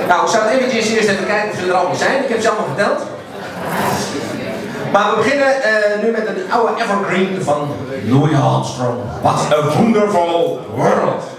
Nou, ik zal eventjes eerst even kijken of ze er allemaal zijn. Ik heb ze allemaal verteld. Maar we beginnen nu met een oude evergreen van Louis Armstrong. What a wonderful world.